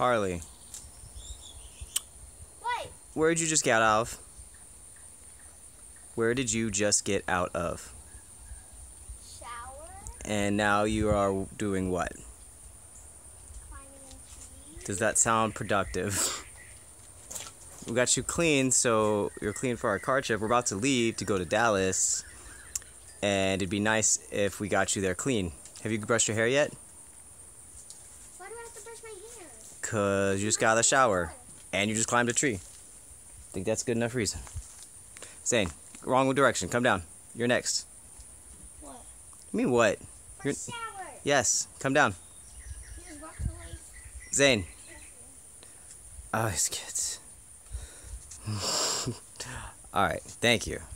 Harley, What? where did you just get out of? Where did you just get out of? Shower? And now you are doing what? Climbing in trees? Does that sound productive? We got you clean, so you're clean for our car trip. We're about to leave to go to Dallas, and it'd be nice if we got you there clean. Have you brushed your hair yet? Why do I have to brush my hair? Because you just got out of the shower, and you just climbed a tree. I think that's good enough reason. Zane, wrong direction. Come down. You're next. What? You mean what? For shower. Yes, come down. You just walked away. Zane. Oh, these kids. Alright, thank you.